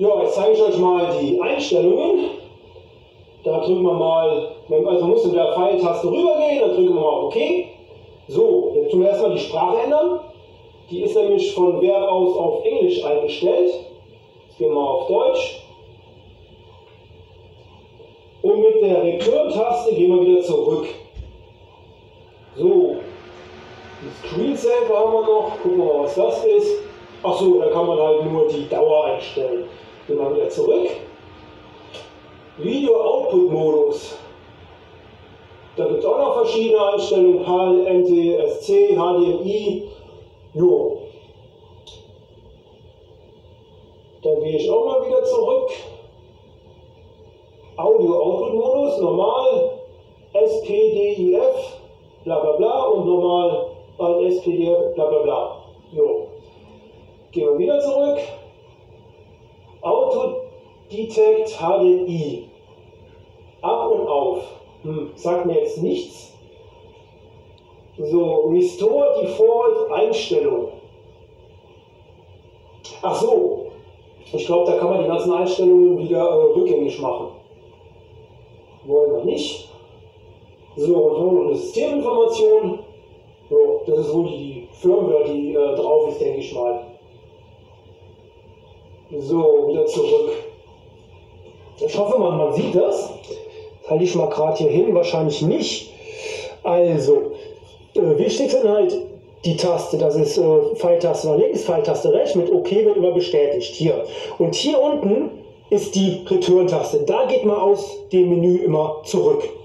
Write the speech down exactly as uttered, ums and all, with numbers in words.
Ja, jetzt zeige ich euch mal die Einstellungen. Da drücken wir mal, also muss mit der Pfeiltaste rübergehen, dann drücken wir mal auf OK. So, jetzt tun wir erstmal die Sprache ändern. Die ist nämlich von Verb aus auf Englisch eingestellt. Jetzt gehen wir mal auf Deutsch. Und mit der Return-Taste gehen wir wieder zurück. So, die Screensaver haben wir noch. Gucken wir mal, was das ist. Achso, da kann man halt nur die Dauer einstellen. Gehen wir wieder zurück. Video-Output-Modus. Da gibt es auch noch verschiedene Einstellungen. H L, N T S C, H D M I. Jo. Da gehe ich auch mal wieder zurück. Audio-Output-Modus, normal, S P D I F, bla bla bla und normal S P D I F, bla bla bla. Jo. Gehen wir wieder zurück. Auto-Detect H D M I. Ab und auf. Hm, sagt mir jetzt nichts. So, Restore Default Einstellung. Ach so. Ich glaube, da kann man die ganzen Einstellungen wieder äh, rückgängig machen. Wollen wir nicht. So, und dann noch eine Systeminformation. So, das ist wohl die Firmware, die äh, drauf ist, denke ich mal. So, wieder zurück. Ich hoffe mal, man sieht das. Das halte ich mal gerade hier hin, wahrscheinlich nicht. Also, äh, wichtig sind halt die Taste, das ist äh, Pfeiltaste nach links, Pfeiltaste rechts, mit OK wird immer bestätigt. Hier. Und hier unten ist die Return-Taste. Da geht man aus dem Menü immer zurück.